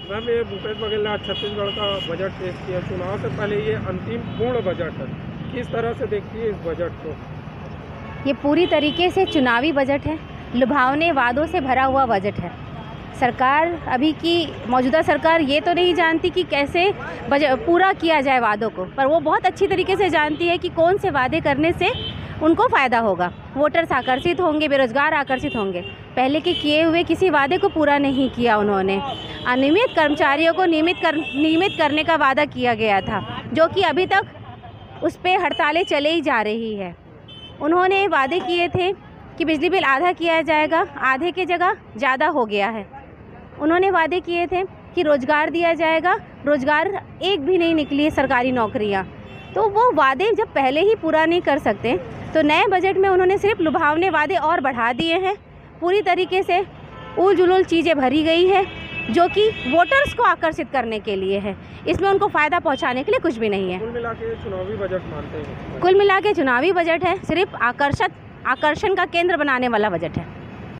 Ma'am, ये भूपेश बघेल ने आज छत्तीसगढ़ का बजट पेश किया। चुनाव से पहले ये अंतिम पूर्ण बजट है। किस तरह से देखती है इस बजट को? ये पूरी तरीके से चुनावी बजट है, लुभावने वादों से भरा हुआ बजट है। सरकार, अभी की मौजूदा सरकार ये तो नहीं जानती कि कैसे बजट पूरा किया जाए वादों को, पर वो बहुत अच्छी तरीके से जानती है कि कौन से वादे करने से उनको फ़ायदा होगा, वोटर्स आकर्षित होंगे, बेरोजगार आकर्षित होंगे। पहले के किए हुए किसी वादे को पूरा नहीं किया उन्होंने। अनियमित कर्मचारियों को नियमित करने का वादा किया गया था, जो कि अभी तक उस पर हड़तालें चले ही जा रही है। उन्होंने वादे किए थे कि बिजली बिल आधा किया जाएगा, आधे की जगह ज़्यादा हो गया है। उन्होंने वादे किए थे कि रोज़गार दिया जाएगा, रोज़गार एक भी नहीं निकली है सरकारी नौकरियां। तो वो वादे जब पहले ही पूरा नहीं कर सकते, तो नए बजट में उन्होंने सिर्फ लुभावने वादे और बढ़ा दिए हैं। पूरी तरीके से उल जुलूल चीज़ें भरी गई है, जो कि वोटर्स को आकर्षित करने के लिए है। इसमें उनको फ़ायदा पहुंचाने के लिए कुछ भी नहीं है। कुल मिला के चुनावी बजट मानते हैं? कुल मिला के चुनावी बजट है, सिर्फ आकर्षण का केंद्र बनाने वाला बजट है।